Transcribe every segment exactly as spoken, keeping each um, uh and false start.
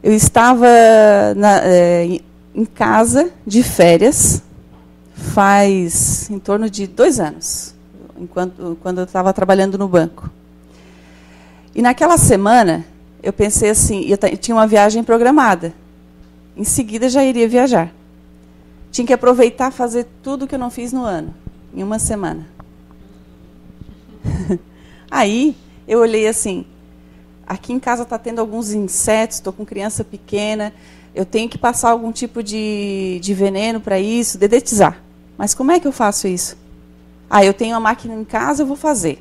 Eu estava na, é, em casa, de férias, faz em torno de dois anos, enquanto, quando eu estava trabalhando no banco. E naquela semana, eu pensei assim, eu, eu tinha uma viagem programada. Em seguida, já iria viajar. Tinha que aproveitar fazer tudo que eu não fiz no ano, em uma semana. Aí, eu olhei assim, aqui em casa está tendo alguns insetos, estou com criança pequena, eu tenho que passar algum tipo de, de veneno para isso, dedetizar. Mas como é que eu faço isso? Ah, eu tenho uma máquina em casa, eu vou fazer.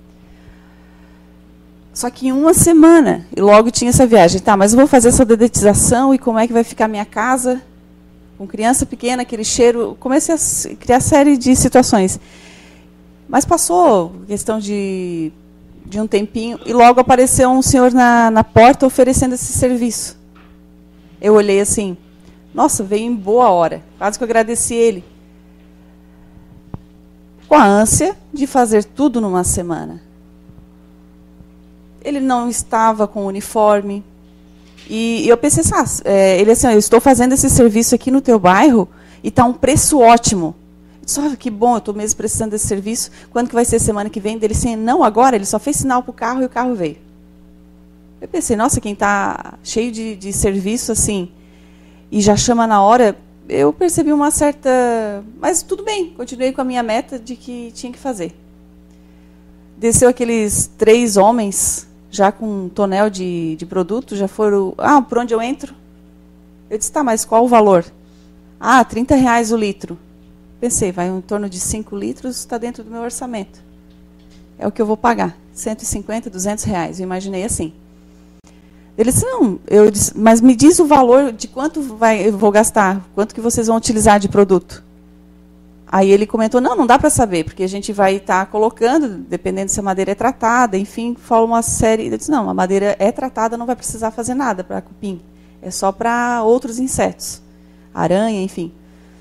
Só que em uma semana, e logo tinha essa viagem. Tá, mas eu vou fazer essa dedetização, e como é que vai ficar a minha casa? Com criança pequena, aquele cheiro. Comecei a criar série de situações. Mas passou questão de, de um tempinho, e logo apareceu um senhor na, na porta oferecendo esse serviço. Eu olhei assim, nossa, veio em boa hora. Quase que eu agradeci ele. Com a ânsia de fazer tudo numa semana. Ele não estava com uniforme. E, e eu pensei, ah, é, ele assim, eu estou fazendo esse serviço aqui no teu bairro e está um preço ótimo. Eu disse, oh, que bom, eu estou mesmo precisando desse serviço. Quando que vai ser semana que vem? Ele disse, não, agora. Ele só fez sinal para o carro e o carro veio. Eu pensei, nossa, quem está cheio de, de serviço assim e já chama na hora, eu percebi uma certa... Mas tudo bem, continuei com a minha meta de que tinha que fazer. Desceu aqueles três homens, já com um tonel de, de produto, já foram... Ah, por onde eu entro? Eu disse, tá, mas qual o valor? Ah, trinta reais o litro. Pensei, vai em torno de cinco litros, está dentro do meu orçamento. É o que eu vou pagar, cento e cinquenta, duzentos reais. Eu imaginei assim. Ele disse, não, eu disse, mas me diz o valor de quanto vai, eu vou gastar, quanto que vocês vão utilizar de produto. Aí ele comentou, não, não dá para saber, porque a gente vai estar tá colocando, dependendo se a madeira é tratada, enfim, falou uma série. Eu disse, não, a madeira é tratada, não vai precisar fazer nada para cupim. É só para outros insetos, aranha, enfim.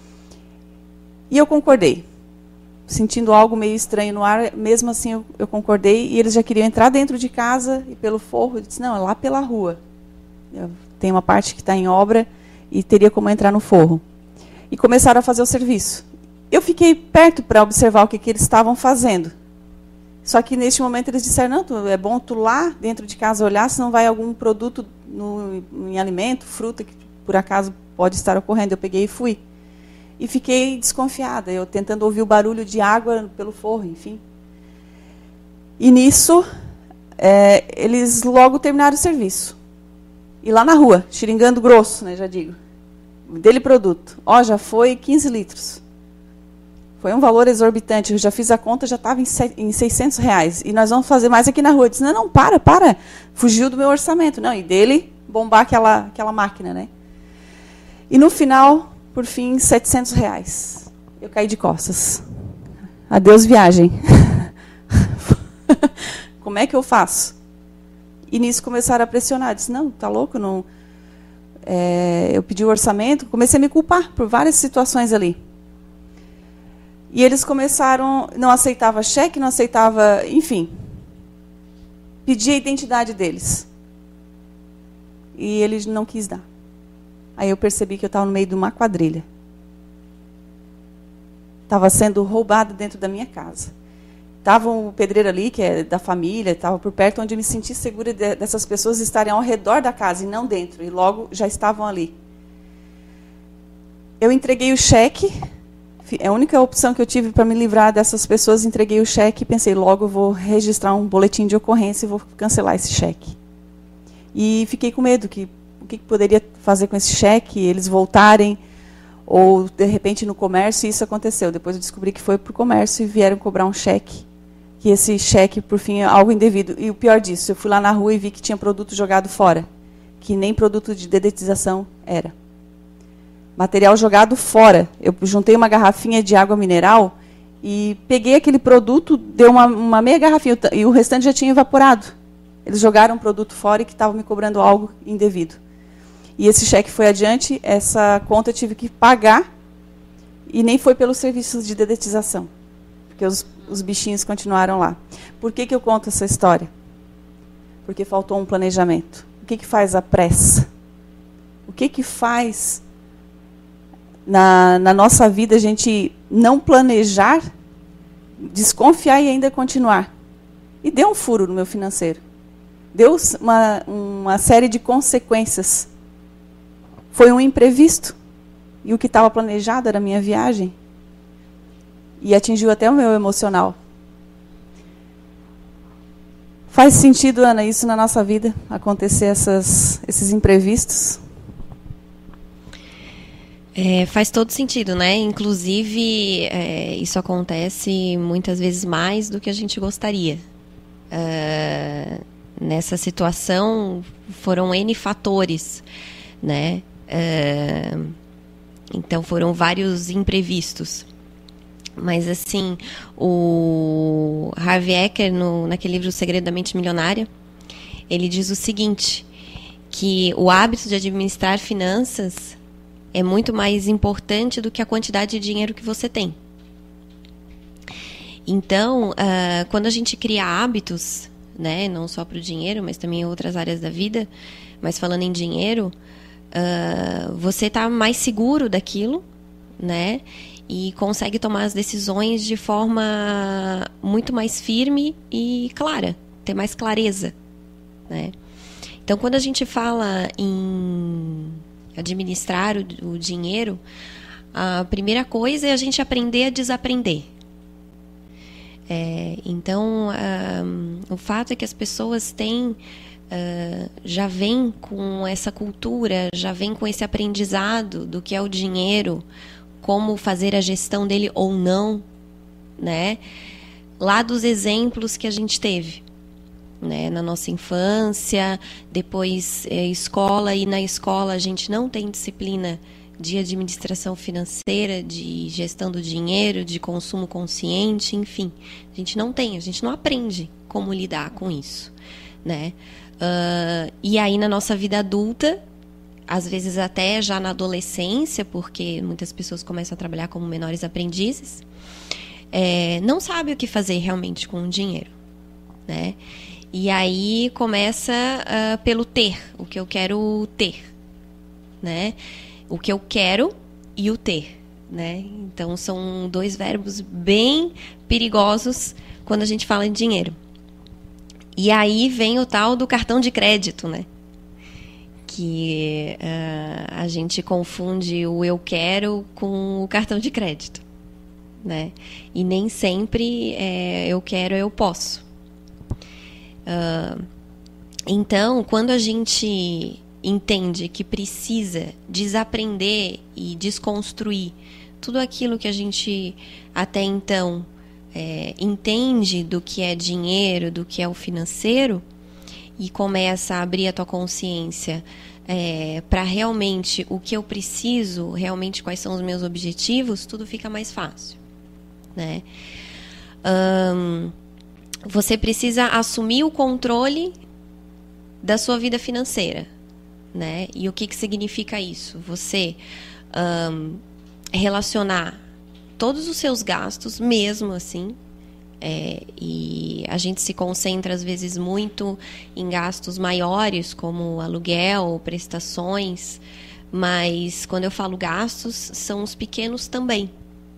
E eu concordei. Sentindo algo meio estranho no ar, mesmo assim eu, eu concordei, e eles já queriam entrar dentro de casa, e pelo forro, eu disse, não, é lá pela rua. Eu, tem uma parte que está em obra, e teria como entrar no forro. E começaram a fazer o serviço. Eu fiquei perto para observar o que, que eles estavam fazendo. Só que, neste momento, eles disseram, não, é bom tu lá dentro de casa olhar, se não vai algum produto no, em alimento, fruta, que por acaso pode estar ocorrendo. Eu peguei e fui. E fiquei desconfiada, eu tentando ouvir o barulho de água pelo forro, enfim. E nisso, é, eles logo terminaram o serviço. E lá na rua, xiringando grosso, né, já digo. Dele produto. Ó, já foi quinze litros. Foi um valor exorbitante. Eu já fiz a conta, já estava em seiscentos reais. E nós vamos fazer mais aqui na rua. Eu disse, não, não, para, para. Fugiu do meu orçamento. Não, e dele bombar aquela, aquela máquina, né? E no final... Por fim, setecentos reais. Eu caí de costas. Adeus, viagem. Como é que eu faço? E nisso começaram a pressionar. Eu disse, não, tá louco? Não. É, eu pedi o orçamento, comecei a me culpar por várias situações ali. E eles começaram, não aceitava cheque, não aceitava, enfim. Pedi a identidade deles. E ele não quis dar. Aí eu percebi que eu estava no meio de uma quadrilha. Estava sendo roubada dentro da minha casa. Estava um pedreiro ali, que é da família, estava por perto, onde eu me senti segura de, dessas pessoas estarem ao redor da casa e não dentro. E logo já estavam ali. Eu entreguei o cheque. É a única opção que eu tive para me livrar dessas pessoas. Entreguei o cheque e pensei, logo eu vou registrar um boletim de ocorrência e vou cancelar esse cheque. E fiquei com medo que o que poderia fazer com esse cheque, eles voltarem, ou, de repente, no comércio, e isso aconteceu. Depois eu descobri que foi para o comércio e vieram cobrar um cheque, que esse cheque, por fim, é algo indevido. E o pior disso, eu fui lá na rua e vi que tinha produto jogado fora, que nem produto de dedetização era. Material jogado fora. Eu juntei uma garrafinha de água mineral e peguei aquele produto, deu uma, uma meia garrafinha, e o restante já tinha evaporado. Eles jogaram o produto fora e que estavam me cobrando algo indevido. E esse cheque foi adiante, essa conta eu tive que pagar, e nem foi pelos serviços de dedetização, porque os, os bichinhos continuaram lá. Por que, que eu conto essa história? Porque faltou um planejamento. O que, que faz a pressa? que que faz na, na nossa vida a gente não planejar, desconfiar e ainda continuar? E deu um furo no meu financeiro. Deu uma, uma série de consequências. Foi um imprevisto. E o que estava planejado era a minha viagem. E atingiu até o meu emocional. Faz sentido, Ana, isso na nossa vida? Acontecer essas, esses imprevistos? É, faz todo sentido, né? Inclusive, é, isso acontece muitas vezes mais do que a gente gostaria. Uh, nessa situação, foram N fatores, né? Uh, então, foram vários imprevistos. Mas, assim, o Harvey Eker, no, naquele livro O Segredo da Mente Milionária, ele diz o seguinte, que o hábito de administrar finanças é muito mais importante do que a quantidade de dinheiro que você tem. Então, uh, quando a gente cria hábitos, né, não só para o dinheiro, mas também em outras áreas da vida, mas falando em dinheiro, uh, você está mais seguro daquilo, né, e consegue tomar as decisões de forma muito mais firme e clara, ter mais clareza, né. Então, quando a gente fala em administrar o, o dinheiro, a primeira coisa é a gente aprender a desaprender. É, então, um, o fato é que as pessoas têm, uh, já vêm com essa cultura, já vêm com esse aprendizado do que é o dinheiro, como fazer a gestão dele ou não, né? Lá dos exemplos que a gente teve, né? Na nossa infância, depois é, escola, e na escola a gente não tem disciplina de administração financeira, de gestão do dinheiro, de consumo consciente, enfim. A gente não tem, a gente não aprende como lidar com isso, né? Uh, e aí, na nossa vida adulta, às vezes até já na adolescência, porque muitas pessoas começam a trabalhar como menores aprendizes, é, não sabe o que fazer realmente com o dinheiro, né? E aí começa uh, pelo ter, o que eu quero ter, né? O que eu quero e o ter, né? Então, são dois verbos bem perigosos quando a gente fala em dinheiro. E aí vem o tal do cartão de crédito, né? Que uh, a gente confunde o eu quero com o cartão de crédito, né? E nem sempre é, eu quero, eu posso. Uh, então, quando a gente entende que precisa desaprender e desconstruir tudo aquilo que a gente até então é, entende do que é dinheiro, do que é o financeiro, e começa a abrir a tua consciência é, para realmente o que eu preciso, realmente quais são os meus objetivos, tudo fica mais fácil, né? Um, você precisa assumir o controle da sua vida financeira, né? E o que, que significa isso? Você um, relacionar todos os seus gastos, mesmo assim, é, e a gente se concentra às vezes muito em gastos maiores, como aluguel, prestações, mas quando eu falo gastos, são os pequenos também.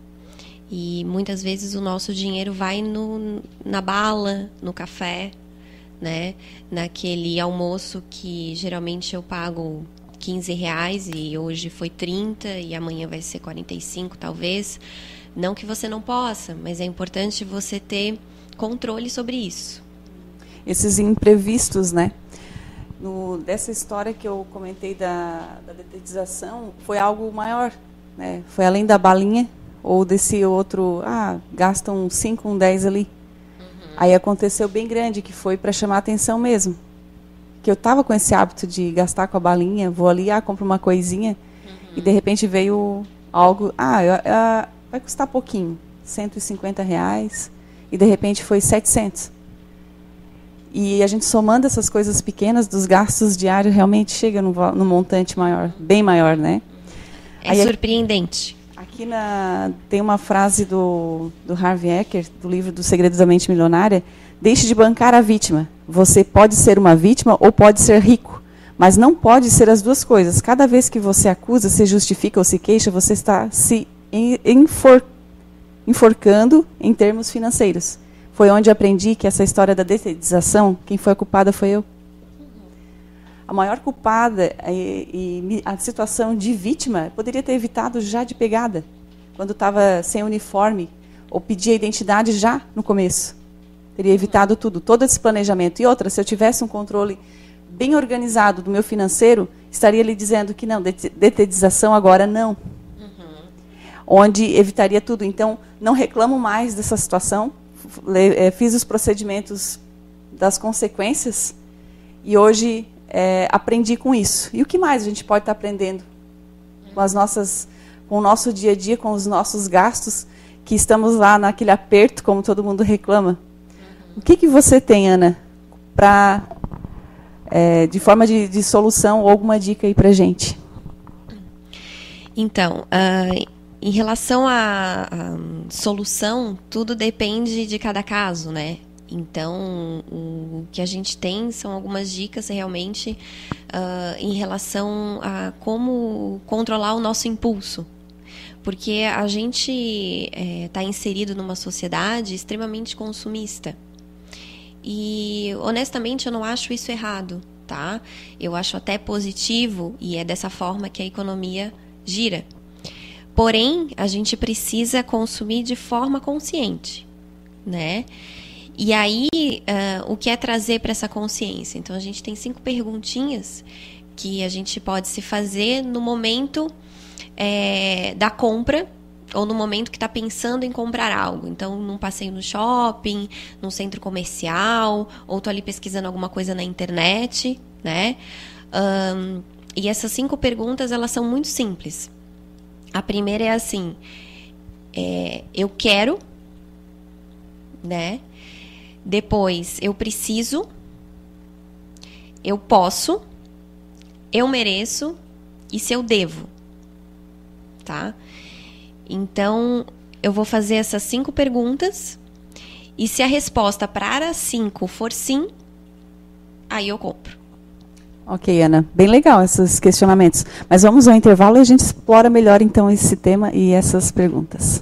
E muitas vezes o nosso dinheiro vai no, na bala, no café, né? Naquele almoço que geralmente eu pago quinze reais e hoje foi trinta e amanhã vai ser quarenta e cinco talvez. Não que você não possa, mas é importante você ter controle sobre isso. Esses imprevistos, né? No, dessa história que eu comentei da, da detetização, foi algo maior, né? Foi além da balinha ou desse outro, ah, gastam um cinco, um dez ali. Uhum. Aí aconteceu bem grande, que foi para chamar a atenção mesmo. Que eu estava com esse hábito de gastar com a balinha, vou ali, ah, compro uma coisinha, uhum. E de repente veio algo, ah, eu, eu, vai custar pouquinho, cento e cinquenta reais, e de repente foi setecentos. E a gente somando essas coisas pequenas dos gastos diários, realmente chega num, num montante maior, bem maior, né? É Aí, surpreendente. Aqui na, tem uma frase do, do Harvey Eker, do livro do Segredo da Mente Milionária: deixe de bancar a vítima. Você pode ser uma vítima ou pode ser rico, Mas não pode ser as duas coisas. Cada vez que você acusa, se justifica ou se queixa, você está se enfor enforcando em termos financeiros. Foi onde aprendi que essa história da detetização, quem foi a culpada foi eu. A maior culpada e, e a situação de vítima poderia ter evitado já de pegada, quando estava sem uniforme, ou pedir a identidade já no começo. Teria evitado tudo, todo esse planejamento. E outra, se eu tivesse um controle bem organizado do meu financeiro, estaria lhe dizendo que não, detetização agora não. Uhum. Onde evitaria tudo. Então, não reclamo mais dessa situação, fiz os procedimentos das consequências e hoje é, aprendi com isso. E o que mais a gente pode estar aprendendo com as nossas, com o nosso dia a dia, com os nossos gastos, que estamos lá naquele aperto, como todo mundo reclama? Uhum. O que, que você tem, Ana, para é, de forma de, de solução ou alguma dica aí para a gente? Então, uh, em relação à solução, tudo depende de cada caso, né? Então, o que a gente tem são algumas dicas realmente uh, em relação a como controlar o nosso impulso. Porque a gente está é, inserido numa sociedade extremamente consumista. E, honestamente, eu não acho isso errado, tá? Eu acho até positivo e é dessa forma que a economia gira. Porém, a gente precisa consumir de forma consciente, né? E aí, uh, o que é trazer para essa consciência? Então, a gente tem cinco perguntinhas que a gente pode se fazer no momento é, da compra ou no momento que está pensando em comprar algo. Então, num passeio no shopping, num centro comercial, ou estou ali pesquisando alguma coisa na internet, né? Um, e essas cinco perguntas, elas são muito simples. A primeira é assim, é, eu quero, né? Depois, eu preciso, eu posso, eu mereço e se eu devo, tá? Então, eu vou fazer essas cinco perguntas e se a resposta para as cinco for sim, aí eu compro. Ok, Ana. Bem legal esses questionamentos. Mas vamos ao intervalo e a gente explora melhor, então, esse tema e essas perguntas.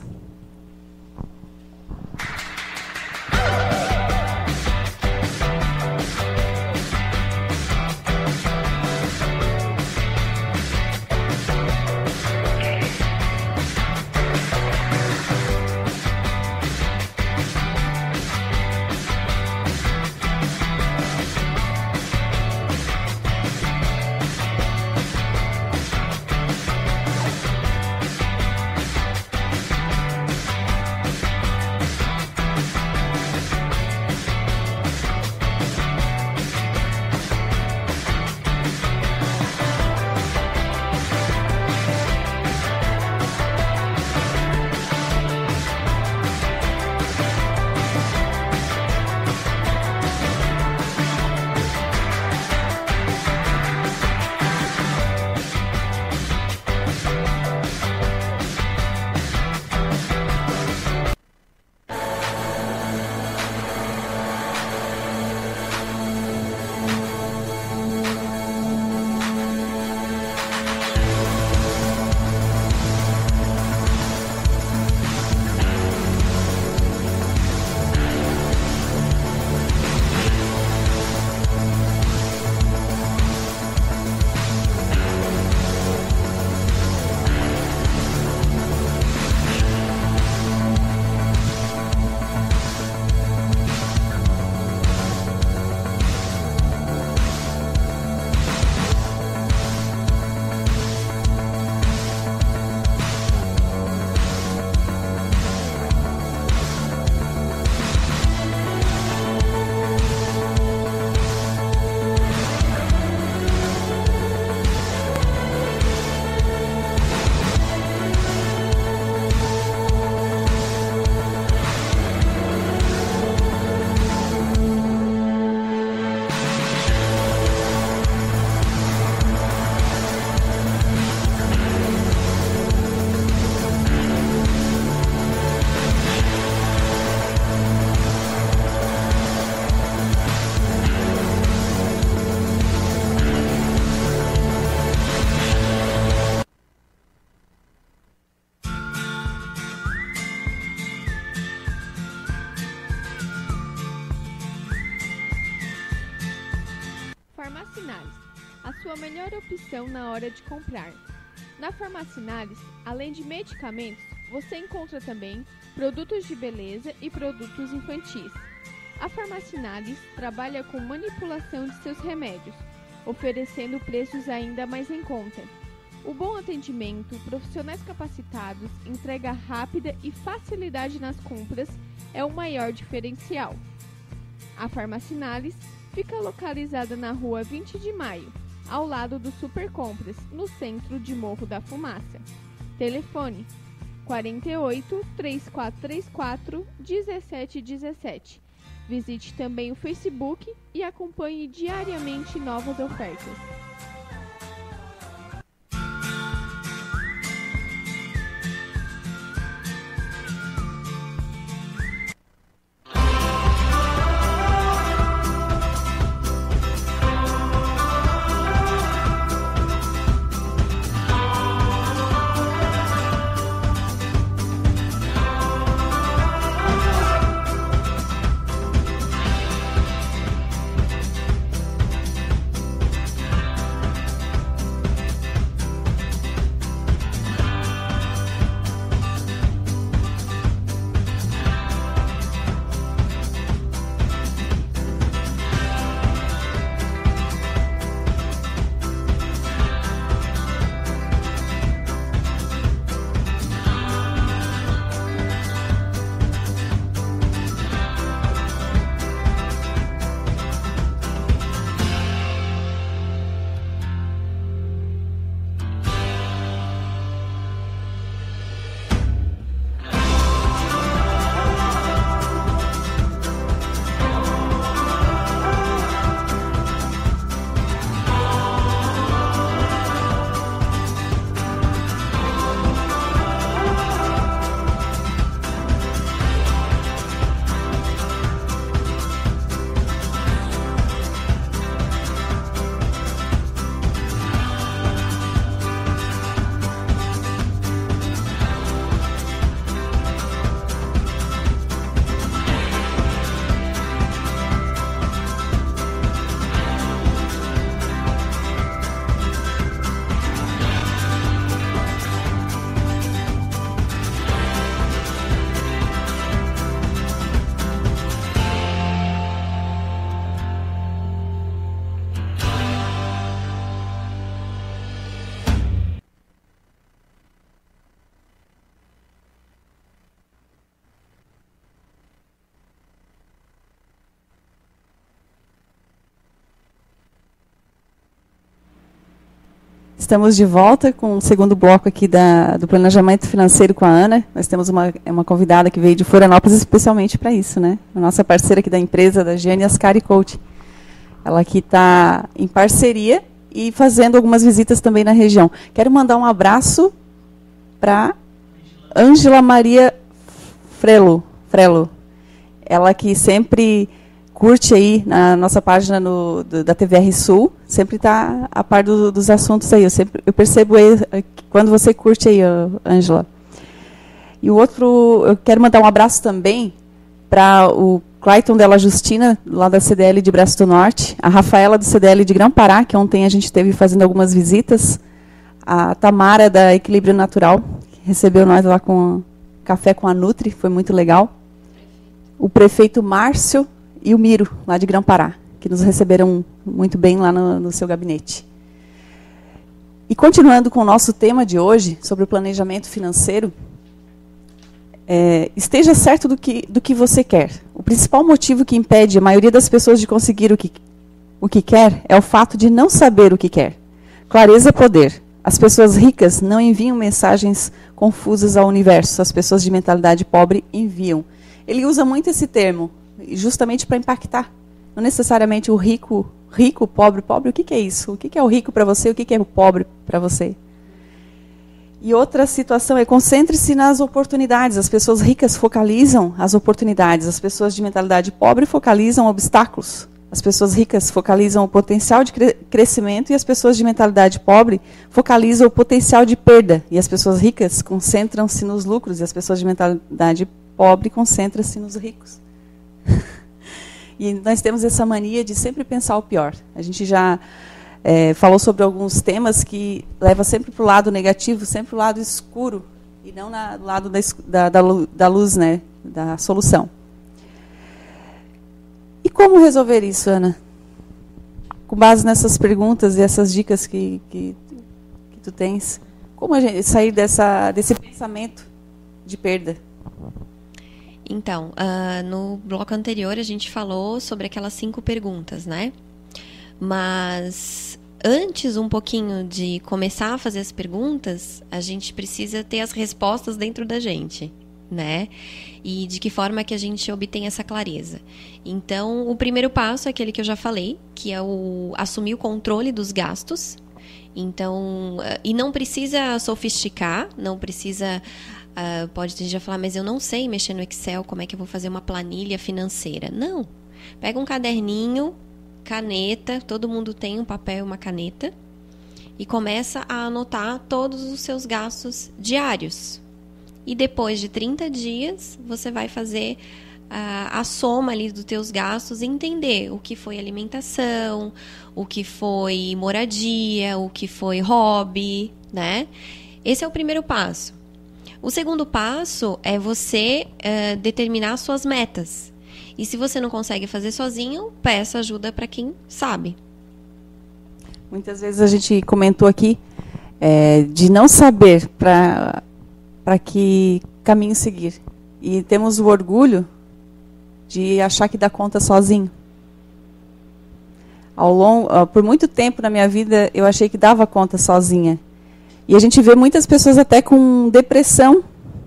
Farmacinalis, a sua melhor opção na hora de comprar. Na Farmacinalis, além de medicamentos, você encontra também produtos de beleza e produtos infantis. A Farmacinalis trabalha com manipulação de seus remédios, oferecendo preços ainda mais em conta. O bom atendimento, profissionais capacitados, entrega rápida e facilidade nas compras é o maior diferencial. A Farmacinalis fica localizada na rua vinte de maio, ao lado do Super Compras, no centro de Morro da Fumaça. Telefone quarenta e oito, três quatro três quatro, dezessete dezessete. Visite também o Facebook e acompanhe diariamente novas ofertas. Estamos de volta com o segundo bloco aqui da, do planejamento financeiro com a Ana. Nós temos uma, uma convidada que veio de Florianópolis especialmente para isso, né? A nossa parceira aqui da empresa, da Giane Ascari Coaching. Ela aqui está em parceria e fazendo algumas visitas também na região. Quero mandar um abraço para Ângela Maria Frelo, Frelo. Ela que sempre curte aí na nossa página no, do, da T V R Sul, sempre está a par do, dos assuntos aí. Eu, sempre, eu percebo aí, quando você curte aí, Ângela. E o outro, eu quero mandar um abraço também para o Clayton Della Justina, lá da C D L de Braço do Norte, a Rafaela do C D L de Grão-Pará, que ontem a gente esteve fazendo algumas visitas, a Tamara da Equilíbrio Natural, que recebeu nós lá com café com a Nutri, foi muito legal. O prefeito Márcio e o Miro, lá de Grão-Pará, que nos receberam muito bem lá no, no seu gabinete. E continuando com o nosso tema de hoje, sobre o planejamento financeiro, é, esteja certo do que, do que você quer. O principal motivo que impede a maioria das pessoas de conseguir o que, o que quer é o fato de não saber o que quer. Clareza é poder. As pessoas ricas não enviam mensagens confusas ao universo, as pessoas de mentalidade pobre enviam. Ele usa muito esse termo, justamente para impactar. Não necessariamente o rico, rico, pobre, pobre. O que, que é isso? O que, que é o rico para você? O que, que é o pobre para você? E outra situação é concentre-se nas oportunidades. As pessoas ricas focalizam as oportunidades. As pessoas de mentalidade pobre focalizam obstáculos. As pessoas ricas focalizam o potencial de cre- crescimento e as pessoas de mentalidade pobre focalizam o potencial de perda. E as pessoas ricas concentram-se nos lucros e as pessoas de mentalidade pobre concentram-se nos ricos. E nós temos essa mania de sempre pensar o pior. A gente já é, falou sobre alguns temas que leva sempre para o lado negativo, sempre para o lado escuro, e não no lado da, da, da luz, né, da solução. E como resolver isso, Ana? Com base nessas perguntas e essas dicas que, que, que tu tens, como a gente sair dessa, desse pensamento de perda? Então, uh, no bloco anterior a gente falou sobre aquelas cinco perguntas, né? Mas antes um pouquinho de começar a fazer as perguntas, a gente precisa ter as respostas dentro da gente, né? E de que forma que a gente obtém essa clareza. Então, o primeiro passo é aquele que eu já falei, que é o assumir o controle dos gastos. Então, e não precisa sofisticar, não precisa... Uh, pode ter gente já falar, mas eu não sei mexer no Excel, como é que eu vou fazer uma planilha financeira? Não. Pega um caderninho, caneta, todo mundo tem um papel e uma caneta, e começa a anotar todos os seus gastos diários. E depois de trinta dias, você vai fazer uh, a soma ali dos teus gastos e entender o que foi alimentação, o que foi moradia, o que foi hobby, né? Esse é o primeiro passo. O segundo passo é você uh, determinar suas metas. E se você não consegue fazer sozinho, peça ajuda para quem sabe. Muitas vezes a gente comentou aqui é, de não saber para para que caminho seguir. E temos o orgulho de achar que dá conta sozinho. Ao longo, por muito tempo na minha vida, eu achei que dava conta sozinha. E a gente vê muitas pessoas até com depressão,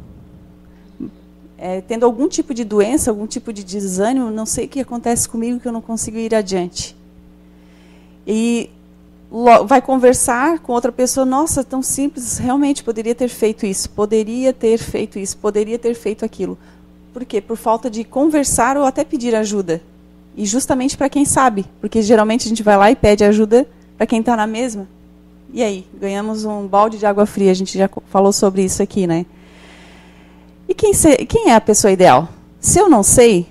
é, tendo algum tipo de doença, algum tipo de desânimo, não sei o que acontece comigo que eu não consigo ir adiante. E vai conversar com outra pessoa, nossa, tão simples, realmente poderia ter feito isso, poderia ter feito isso, poderia ter feito aquilo. Por quê? Por falta de conversar ou até pedir ajuda. E justamente para quem sabe, porque geralmente a gente vai lá e pede ajuda para quem está na mesma. E aí, ganhamos um balde de água fria, a gente já falou sobre isso aqui, né? E quem, se, quem é a pessoa ideal? Se eu não sei,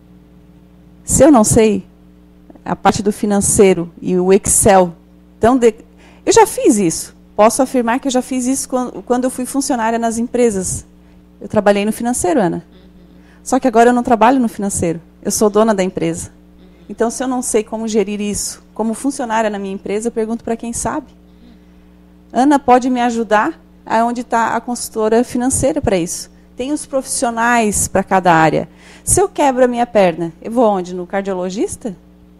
se eu não sei a parte do financeiro e o Excel, então de, eu já fiz isso. Posso afirmar que eu já fiz isso quando, quando eu fui funcionária nas empresas. Eu trabalhei no financeiro, Ana. Só que agora eu não trabalho no financeiro. Eu sou dona da empresa. Então, se eu não sei como gerir isso, como funcionária na minha empresa, eu pergunto para quem sabe. Ana pode me ajudar? Aonde está a consultora financeira para isso? Tem os profissionais para cada área. Se eu quebro a minha perna, eu vou onde? No cardiologista?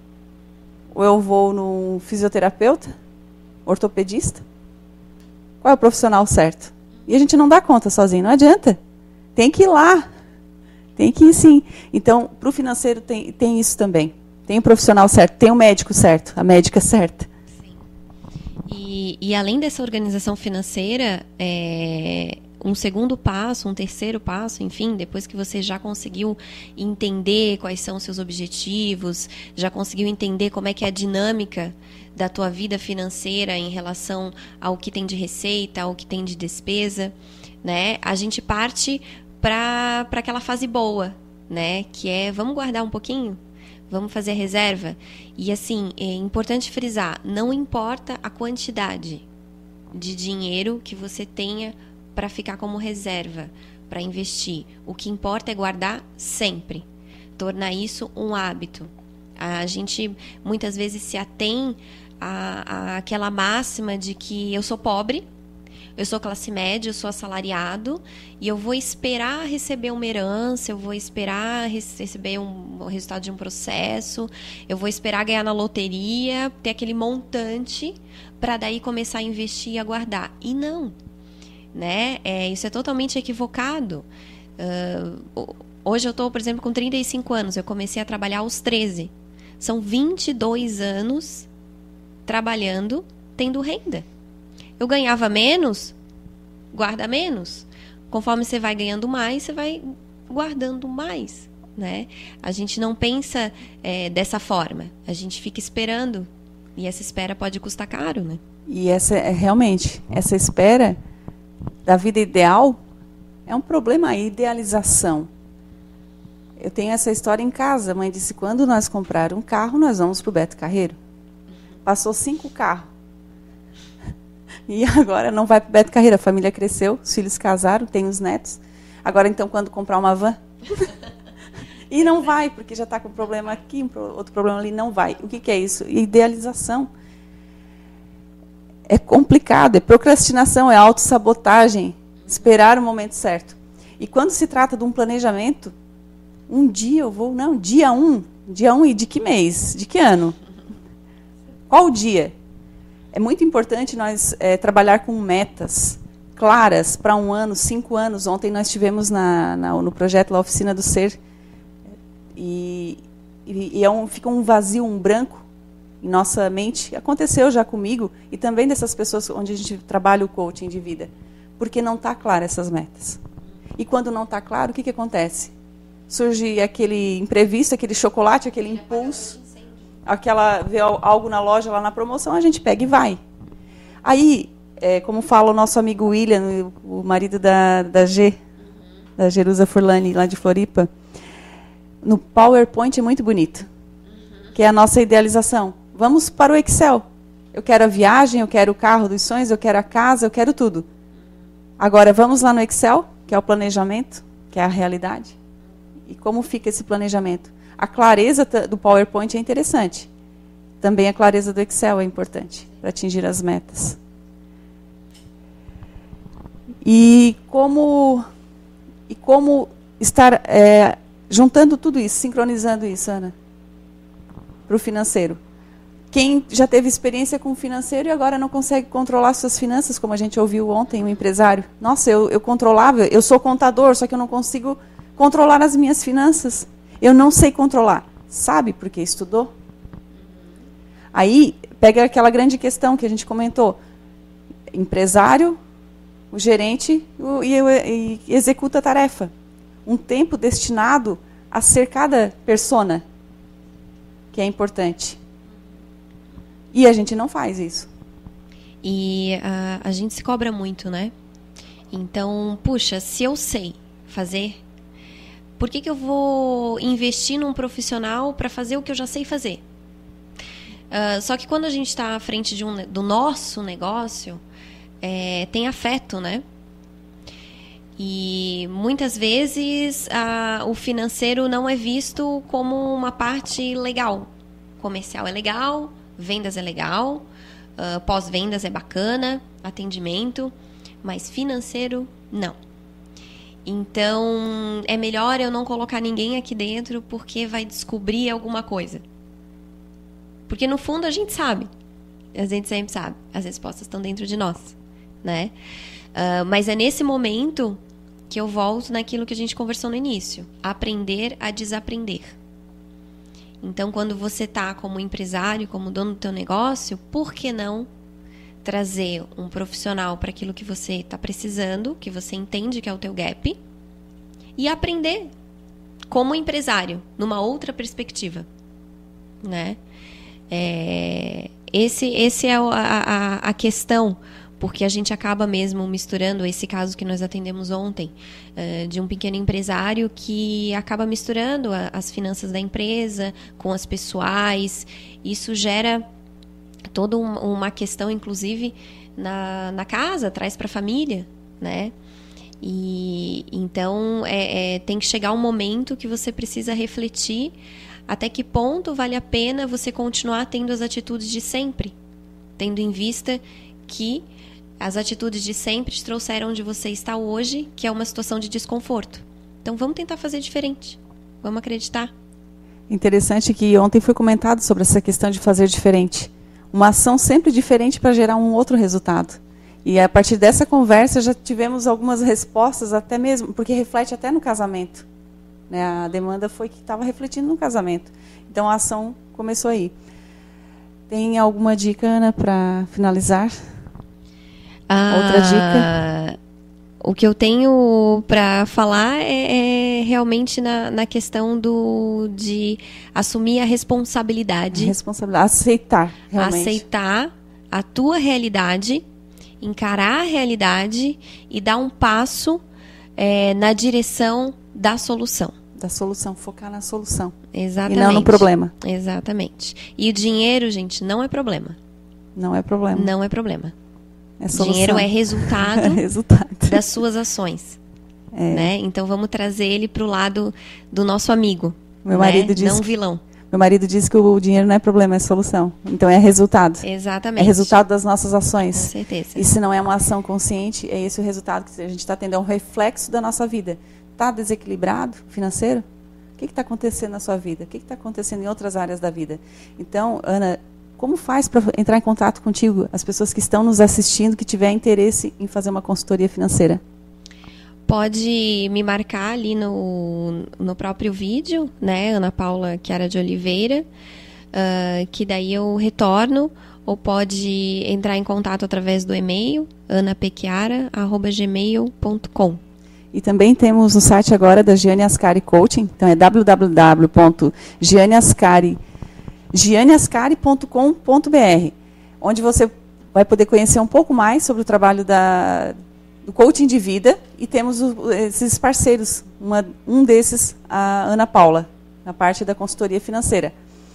Ou eu vou no fisioterapeuta? Ortopedista? Qual é o profissional certo? E a gente não dá conta sozinho, não adianta. Tem que ir lá. Tem que ir sim. Então, para o financeiro tem, tem isso também. Tem o profissional certo, tem o médico certo, a médica certa. Sim. E, e além dessa organização financeira, é, um segundo passo, um terceiro passo, enfim, depois que você já conseguiu entender quais são os seus objetivos, já conseguiu entender como é que é a dinâmica da tua vida financeira em relação ao que tem de receita, ao que tem de despesa, né? A gente parte para para aquela fase boa, né? Que é, vamos guardar um pouquinho? Vamos fazer a reserva? E assim, é importante frisar, não importa a quantidade de dinheiro que você tenha para ficar como reserva, para investir. O que importa é guardar sempre. Tornar isso um hábito. A gente muitas vezes se atém à, àquela máxima de que eu sou pobre, eu sou classe média, eu sou assalariado, e eu vou esperar receber uma herança, eu vou esperar receber um, o resultado de um processo, eu vou esperar ganhar na loteria, ter aquele montante, para daí começar a investir e a guardar. E não. Né? É, isso é totalmente equivocado. Uh, hoje eu estou, por exemplo, com trinta e cinco anos, eu comecei a trabalhar aos treze. São vinte e dois anos trabalhando, tendo renda. Eu ganhava menos, guarda menos. Conforme você vai ganhando mais, você vai guardando mais, né? A gente não pensa é, dessa forma. A gente fica esperando. E essa espera pode custar caro, né? E essa é realmente, essa espera da vida ideal é um problema, a idealização. Eu tenho essa história em casa. A mãe disse, quando nós comprar um carro, nós vamos para o Beto Carreiro. Passou cinco carros. E agora não vai para o Beto Carreiro. A família cresceu, os filhos casaram, tem os netos. Agora, então, quando comprar uma van... E não vai, porque já está com problema aqui, um outro problema ali, não vai. O que, que é isso? Idealização. É complicado, é procrastinação, é autossabotagem. Esperar o momento certo. E quando se trata de um planejamento, um dia eu vou... Não, dia um. Dia um e de que mês? De que ano? Qual o dia? É muito importante nós é, trabalhar com metas claras para um ano, cinco anos. Ontem nós tivemos na, na, no projeto lá, Oficina do Ser, e, e, e é um, fica um vazio, um branco em nossa mente. Aconteceu já comigo e também dessas pessoas onde a gente trabalha o coaching de vida, porque não está claro essas metas. E quando não está claro, o que, que acontece? Surge aquele imprevisto, aquele chocolate, aquele impulso, aquela, vê algo na loja, lá na promoção, a gente pega e vai. Aí, é, como fala o nosso amigo William, o marido da, da G, da Jerusa Furlani, lá de Floripa, no PowerPoint é muito bonito, que é a nossa idealização. Vamos para o Excel. Eu quero a viagem, eu quero o carro dos sonhos, eu quero a casa, eu quero tudo. Agora, vamos lá no Excel, que é o planejamento, que é a realidade. E como fica esse planejamento? A clareza do PowerPoint é interessante. Também a clareza do Excel é importante para atingir as metas. E como, e como estar é, juntando tudo isso, sincronizando isso, Ana, para o financeiro. Quem já teve experiência com o financeiro e agora não consegue controlar suas finanças, como a gente ouviu ontem, um empresário. Nossa, eu, eu controlava, eu sou contador, só que eu não consigo controlar as minhas finanças. Eu não sei controlar. Sabe porque estudou? Aí, pega aquela grande questão que a gente comentou. Empresário, o gerente o, e, e executa a tarefa. Um tempo destinado a ser cada persona, que é importante. E a gente não faz isso. E a, a gente se cobra muito, né? Então, puxa, se eu sei fazer, por que que eu vou investir num profissional para fazer o que eu já sei fazer? Uh, só que quando a gente está à frente de um, do nosso negócio, é, tem afeto, né? E muitas vezes a, o financeiro não é visto como uma parte legal. Comercial é legal, vendas é legal, uh, pós-vendas é bacana, atendimento, mas financeiro, não. Então, é melhor eu não colocar ninguém aqui dentro porque vai descobrir alguma coisa. Porque, no fundo, a gente sabe. A gente sempre sabe. As respostas estão dentro de nós, né? Uh, mas é nesse momento que eu volto naquilo que a gente conversou no início. Aprender a desaprender. Então, quando você está como empresário, como dono do teu negócio, por que não trazer um profissional para aquilo que você está precisando, que você entende que é o teu gap, e aprender como empresário, numa outra perspectiva, né? É, esse, esse é a, a, a questão, porque a gente acaba mesmo misturando esse caso que nós atendemos ontem, uh, de um pequeno empresário que acaba misturando a, as finanças da empresa com as pessoais. Isso gera toda um, uma questão, inclusive, na, na casa, traz para a família, né? E então é, é, tem que chegar um momento que você precisa refletir até que ponto vale a pena você continuar tendo as atitudes de sempre, tendo em vista que as atitudes de sempre te trouxeram onde você está hoje, que é uma situação de desconforto. Então vamos tentar fazer diferente, vamos acreditar. Interessante que ontem foi comentado sobre essa questão de fazer diferente. Uma ação sempre diferente para gerar um outro resultado. E a partir dessa conversa já tivemos algumas respostas, até mesmo, porque reflete até no casamento. Né? A demanda foi que estava refletindo no casamento. Então a ação começou aí. Tem alguma dica, Ana, para finalizar? Ah, outra dica? O que eu tenho para falar é, é realmente na, na questão do, de assumir a responsabilidade. A responsabilidade, aceitar, realmente. Aceitar a tua realidade, encarar a realidade e dar um passo é, na direção da solução. Da solução, focar na solução. Exatamente. E não no problema. Exatamente. E o dinheiro, gente, não é problema. Não é problema. Não é problema. É solução. Dinheiro é resultado, é resultado das suas ações. É. Né? Então vamos trazer ele para o lado do nosso amigo. Meu né? marido diz não que, vilão. Meu marido diz que o dinheiro não é problema, é solução. Então é resultado. Exatamente. É resultado das nossas ações. Com certeza. E se não é uma ação consciente, é esse o resultado que a gente está tendo, é um reflexo da nossa vida. Está desequilibrado financeiro? O que está acontecendo na sua vida? O que está acontecendo em outras áreas da vida? Então, Ana, como faz para entrar em contato contigo, as pessoas que estão nos assistindo, que tiver interesse em fazer uma consultoria financeira? Pode me marcar ali no, no próprio vídeo, né, Ana Paula Chiara de Oliveira, uh, que daí eu retorno, ou pode entrar em contato através do e-mail, anapechiara arroba gmail ponto com. E também temos no site agora da Giane Ascari Coaching, então é w w w ponto giane ascari ponto com ponto b r, onde você vai poder conhecer um pouco mais sobre o trabalho da, do coaching de vida, e temos o, esses parceiros, uma, um desses, a Ana Paula, na parte da consultoria financeira.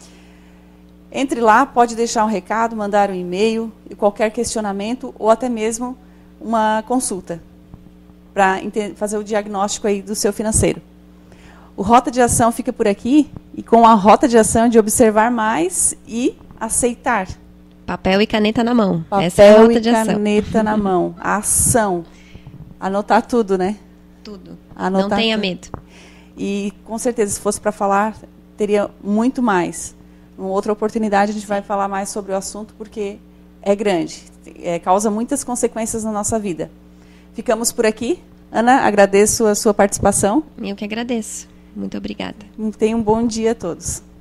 Entre lá, pode deixar um recado, mandar um e-mail, e qualquer questionamento, ou até mesmo uma consulta, para fazer o diagnóstico aí do seu financeiro. O Rota de Ação fica por aqui, e com a Rota de Ação de observar mais e aceitar. Papel e caneta na mão. Papel Essa é a Rota e de Ação. caneta na mão. A ação. Anotar tudo, né? Tudo. Anotar Não tenha tudo. medo. E, com certeza, se fosse para falar, teria muito mais. Em outra oportunidade, a gente vai falar mais sobre o assunto, porque é grande. É, causa muitas consequências na nossa vida. Ficamos por aqui. Ana, agradeço a sua participação. Eu que agradeço. Muito obrigada. Tenham um bom dia a todos.